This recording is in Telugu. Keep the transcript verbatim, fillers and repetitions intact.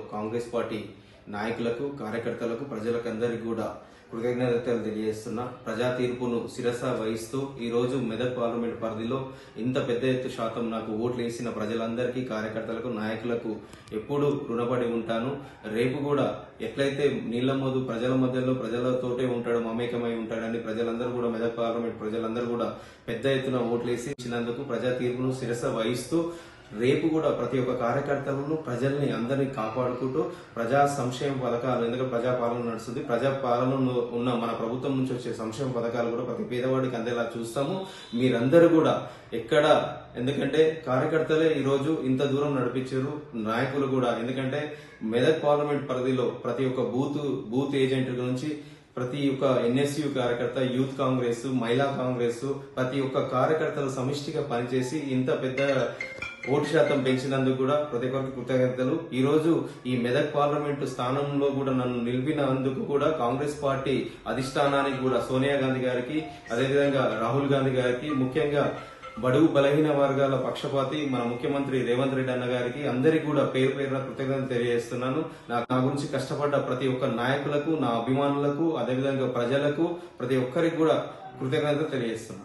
కాంగ్రెస్ పార్టీ నాయకులకు, కార్యకర్తలకు, ప్రజలకు అందరికీ కూడా కృతజ్ఞతలు తెలియజేస్తున్నా. ప్రజా తీర్పును శిరస వహిస్తూ ఈ రోజు మెదక్ పార్లమెంట్ పరిధిలో ఇంత పెద్ద ఎత్తు శాతం నాకు ఓట్లు వేసిన ప్రజలందరికీ, కార్యకర్తలకు, నాయకులకు ఎప్పుడూ రుణపడి ఉంటాను. రేపు కూడా ఎట్లయితే నీళ్ల మోదు ప్రజల మధ్యలో ప్రజలతోటే ఉంటాడు, మమేకమై ఉంటాడని ప్రజలందరూ కూడా, మెదక్ పార్లమెంట్ ప్రజలందరూ కూడా పెద్ద ఎత్తున ఓట్లేసి ఇచ్చినందుకు ప్రజా తీర్పును శిరస వహిస్తూ రేపు కూడా ప్రతి ఒక్క కార్యకర్తలను, ప్రజల్ని అందరినీ కాపాడుకుంటూ ప్రజా సంక్షేమ పథకాలు, ఎందుకంటే ప్రజా పాలన నడుస్తుంది, ప్రజా పాలనలో ఉన్న మన ప్రభుత్వం నుంచి వచ్చే సంక్షేమ పథకాలు కూడా ప్రతి పేదవాడికి అందేలా చూస్తాము. మీరందరూ కూడా ఎక్కడ, ఎందుకంటే కార్యకర్తలే ఈ రోజు ఇంత దూరం నడిపించారు, నాయకులు కూడా. ఎందుకంటే మెదక్ పార్లమెంట్ పరిధిలో ప్రతి ఒక్క బూత్ బూత్ ఏజెంట్ నుంచి ప్రతి ఒక్క ఎన్ఎస్యు కార్యకర్త, యూత్ కాంగ్రెస్, మహిళా కాంగ్రెస్, ప్రతి ఒక్క కార్యకర్తలు సమిష్టిగా పనిచేసి ఇంత పెద్ద ఓటు శాతం పెంచినందుకు కూడా ప్రతి ఒక్కరికి కృతజ్ఞతలు. ఈ రోజు ఈ మెదక్ పార్లమెంటు స్థానంలో కూడా నన్ను నిలిపినందుకు కూడా కాంగ్రెస్ పార్టీ అధిష్టానానికి కూడా, సోనియా గాంధీ గారికి, అదేవిధంగా రాహుల్ గాంధీ గారికి, ముఖ్యంగా బడుగు బలహీన వర్గాల పక్షపాతి మన ముఖ్యమంత్రి రేవంత్ రెడ్డి అన్న గారికి, అందరికీ కూడా పేరు పేరున కృతజ్ఞతలు తెలియజేస్తున్నాను. నా గురించి కష్టపడ్డ ప్రతి ఒక్క నాయకులకు, నా అభిమానులకు, అదేవిధంగా ప్రజలకు, ప్రతి ఒక్కరికి కూడా కృతజ్ఞతలు తెలియజేస్తున్నాను.